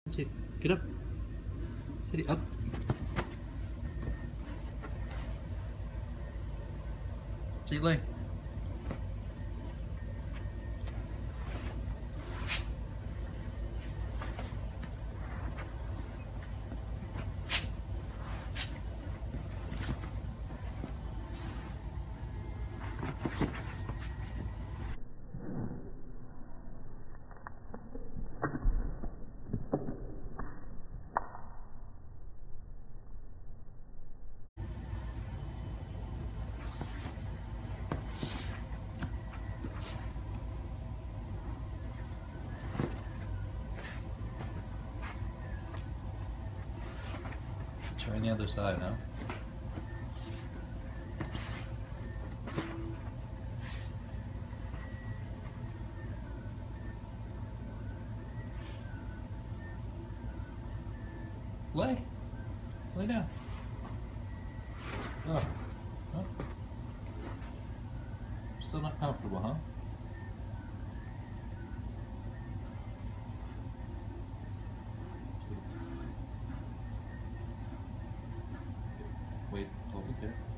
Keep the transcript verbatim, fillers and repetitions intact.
Sadie, get up. Sadie, up. Sadie, lay. Try on the other side now. Lay. Lay down. Oh. Oh. Still not comfortable, huh? Wait, hold it there.